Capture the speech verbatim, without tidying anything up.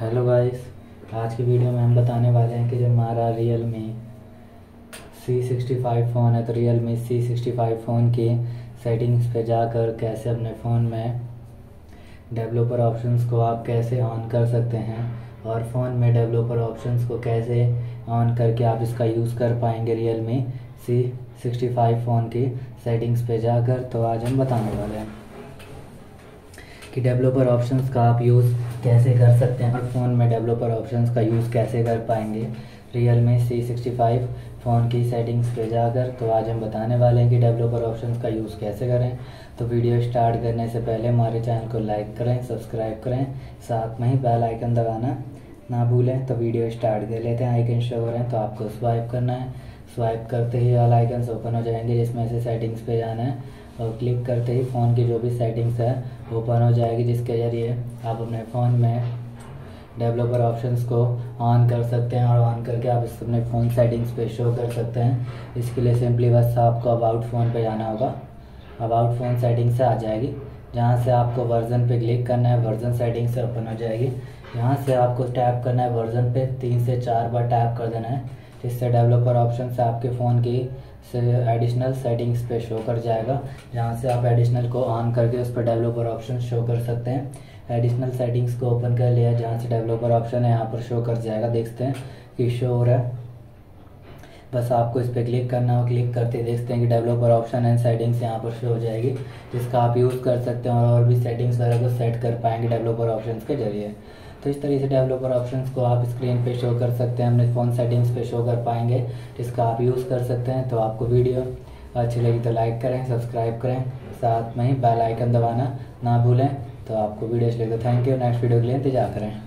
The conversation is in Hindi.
हेलो गाइस, आज की वीडियो में हम बताने वाले हैं कि जो हमारा Realme C sixty five phone है तो Realme C sixty five phone की सेटिंग्स पे जाकर कैसे अपने फ़ोन में डेवलपर ऑप्शंस को आप कैसे ऑन कर सकते हैं और फ़ोन में डेवलपर ऑप्शंस को कैसे ऑन करके आप इसका यूज़ कर पाएंगे Realme C sixty five phone की सेटिंग्स पे जाकर। तो आज हम बताने वाले हैं कि डेवलपर ऑप्शंस का आप यूज़ कैसे कर सकते हैं और फ़ोन में डेवलपर ऑप्शंस का यूज़ कैसे कर पाएंगे Realme C sixty five phone की सेटिंग्स पे जाकर। तो आज हम बताने वाले हैं कि डेवलपर ऑप्शंस का यूज़ कैसे करें। तो वीडियो स्टार्ट करने से पहले हमारे चैनल को लाइक करें, सब्सक्राइब करें, साथ में ही बेल आइकन दबाना ना भूलें। तो वीडियो स्टार्ट कर लेते हैं। आइकन शो करें तो आपको स्वाइप करना है। स्वाइप करते ही ऑल आइकन्स ओपन हो जाएंगे जिसमें से सेटिंग्स पे जाना है और क्लिक करते ही फ़ोन की जो भी सेटिंग्स है ओपन हो जाएगी, जिसके ज़रिए आप अपने फ़ोन में डेवलपर ऑप्शंस को ऑन कर सकते हैं और ऑन करके आप इस अपने फ़ोन सेटिंग्स पे शो कर सकते हैं। इसके लिए सिंपली बस आपको अबाउट फ़ोन पे जाना होगा। अबाउट फ़ोन सेटिंग्स से आ जाएगी, जहाँ से आपको वर्जन पे क्लिक करना है, वर्जन सेटिंग से ओपन हो जाएगी। यहाँ से आपको टैप करना है वर्जन पे, तीन से चार बार टैप कर देना है, जिससे डेवलपर ऑप्शन से आपके फ़ोन की से एडिशनल सेटिंग्स पे शो कर जाएगा, जहाँ से आप एडिशनल को ऑन करके उस पर डेवलपर ऑप्शन शो कर सकते हैं। एडिशनल सेटिंग्स को ओपन कर लिया, जहाँ से डेवलपर ऑप्शन है यहाँ पर शो कर जाएगा, देखते हैं कि शो हो रहा है। बस आपको इस पर क्लिक करना हो, क्लिक करते देखते हैं कि डेवलपर ऑप्शन एंड सेटिंग्स यहाँ पर शो हो जाएगी, जिसका आप यूज़ कर सकते हैं और और भी सेटिंग्स वगैरह को सेट कर पाएंगे डेवलपर ऑप्शंस के जरिए। तो इस तरीके से डेवलपर ऑप्शंस को आप स्क्रीन पे शो कर सकते हैं, अपने फ़ोन सेटिंग्स पे शो कर पाएंगे, जिसका आप यूज़ कर सकते हैं। तो आपको वीडियो अच्छी लगी तो लाइक करें, सब्सक्राइब करें, साथ में ही बेल आइकन दबाना ना भूलें। तो आपको वीडियो अच्छी लगी तो थैंक यू। नेक्स्ट वीडियो के लिए इंतजार करें।